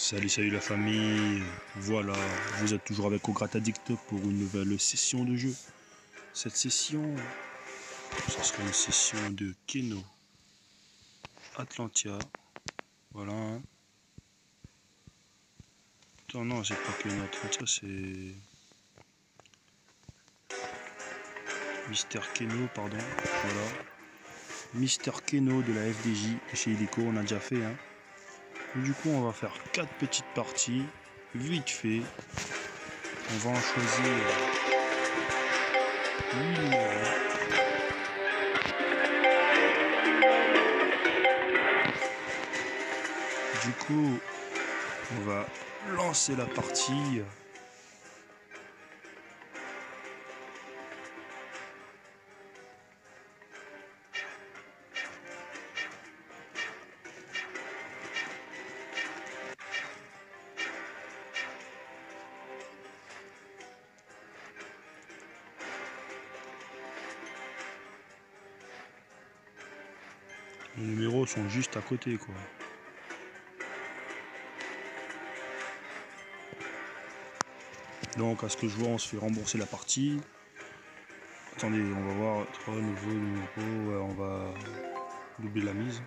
Salut la famille, voilà, vous êtes toujours avec Ograt Addict pour une nouvelle session de jeu. Cette session, ce sera une session de Keno Atlantia, voilà. Attends, non, c'est pas Keno Atlantia, c'est Mister Keno, pardon, voilà. Mister Keno de la FDJ, chez Illico, on a déjà fait, hein. Du coup, on va faire 4 petites parties, vite fait. On va en choisir 8 numéros. Du coup, on va lancer la partie. Les numéros sont juste à côté, quoi. Donc, à ce que je vois, on se fait rembourser la partie. Attendez, on va voir 3 nouveaux numéros. Ouais, on va doubler la mise.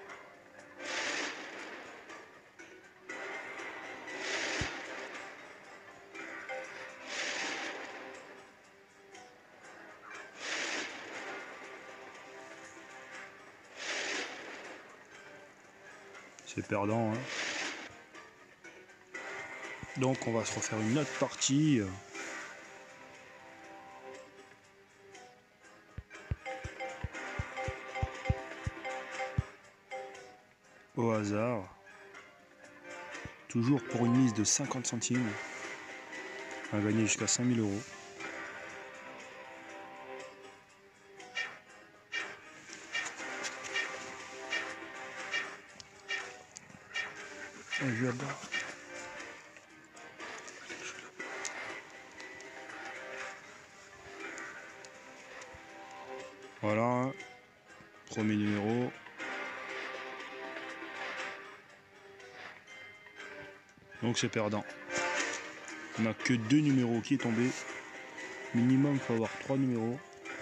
C'est perdant, hein. Donc, on va se refaire une autre partie. Au hasard. Toujours pour une mise de 50 centimes. On va gagner jusqu'à 5000 €. Un jeu à bas. Voilà. Premier numéro. Donc c'est perdant. On n'a que 2 numéros qui est tombé. Minimum, il faut avoir 3 numéros.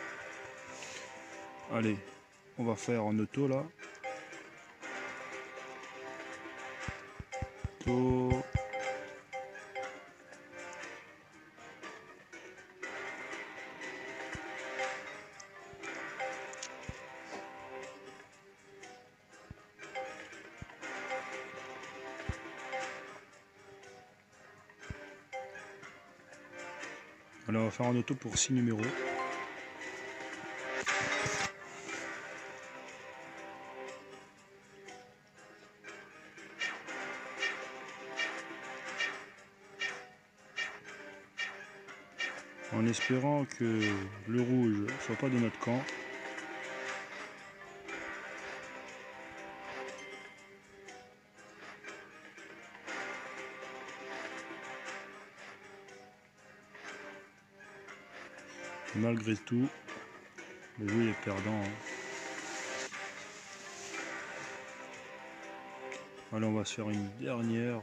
Allez, on va faire en auto là. Auto. Allez, on va faire en auto pour 6 numéros. En espérant que le rouge soit pas de notre camp. Malgré tout, le jeu est perdant, hein. Allez, on va se faire une dernière.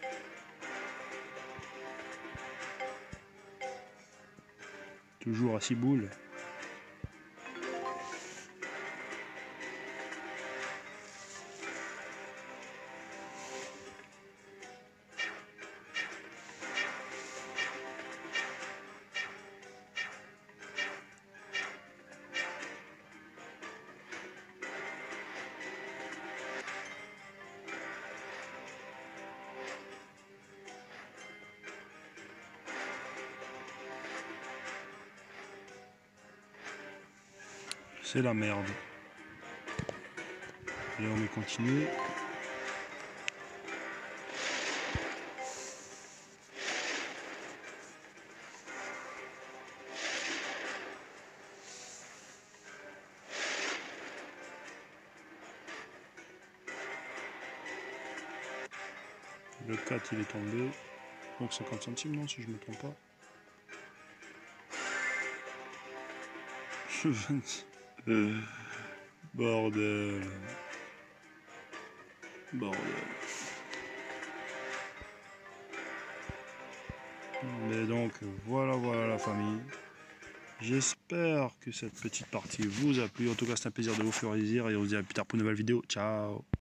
Toujours à 6 boules. C'est la merde. Allez, on met continuer. Le 4 il est tombé. Donc 50 centimes, non, si je me trompe pas. Bordel. Bordel. Mais donc voilà la famille. J'espère que cette petite partie vous a plu. En tout cas, c'est un plaisir de vous faire plaisir et on se dit à plus tard pour une nouvelle vidéo. Ciao.